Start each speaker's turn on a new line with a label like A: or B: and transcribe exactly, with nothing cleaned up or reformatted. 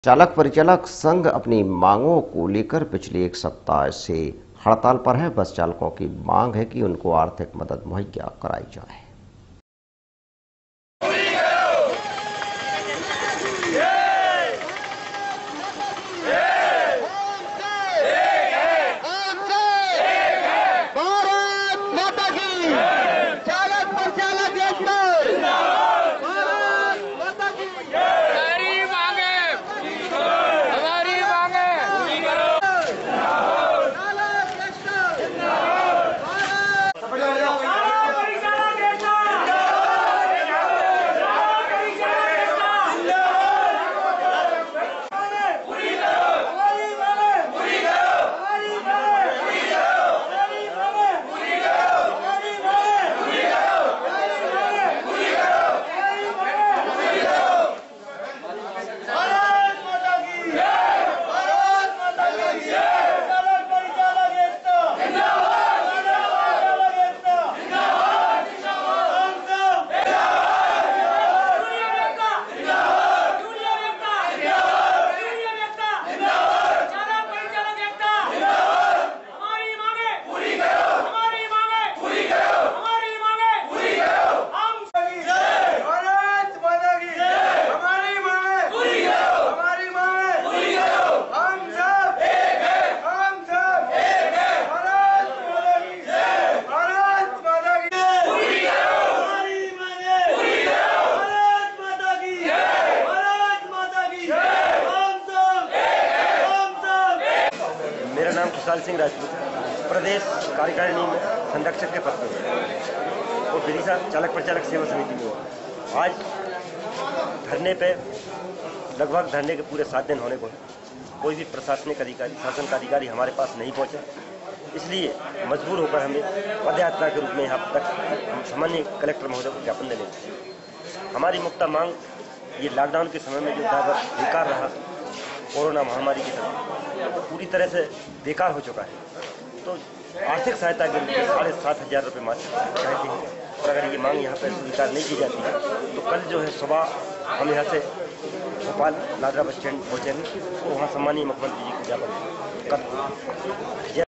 A: चालक परिचालक संघ अपनी मांगों को लेकर पिछले एक सप्ताह से हड़ताल पर है। बस चालकों की मांग है कि उनको आर्थिक मदद मुहैया कराई जाए।
B: मेरा नाम खुशहाल सिंह राजपूत, प्रदेश कार्यकारिणी में संरक्षक के पद पर और विदिशा चालक परिचालक सेवा समिति में हूँ। आज धरने पे लगभग धरने के पूरे सात दिन होने को कोई भी प्रशासनिक अधिकारी शासन का अधिकारी हमारे पास नहीं पहुंचा, इसलिए मजबूर होकर हमें पदयात्रा के रूप में यहाँ तक सामान्य कलेक्टर महोदय को ज्ञापन देने लगे। हमारी मुख्य मांग ये लॉकडाउन के समय में जो ड्राइवर बेकार रहा, कोरोना महामारी की तरह तो पूरी तरह से बेकार हो चुका है, तो आर्थिक सहायता के लिए साढ़े सात हजार रुपये मात्र चाहते हैं। और अगर ये मांग यहाँ पर स्वीकार नहीं की जाती है तो कल जो है सुबह हम यहाँ से भोपाल लादरा बस स्टैंड पहुँचेंगे और वहाँ सम्मानीय मुख्यमंत्री जी को ज्ञापन कर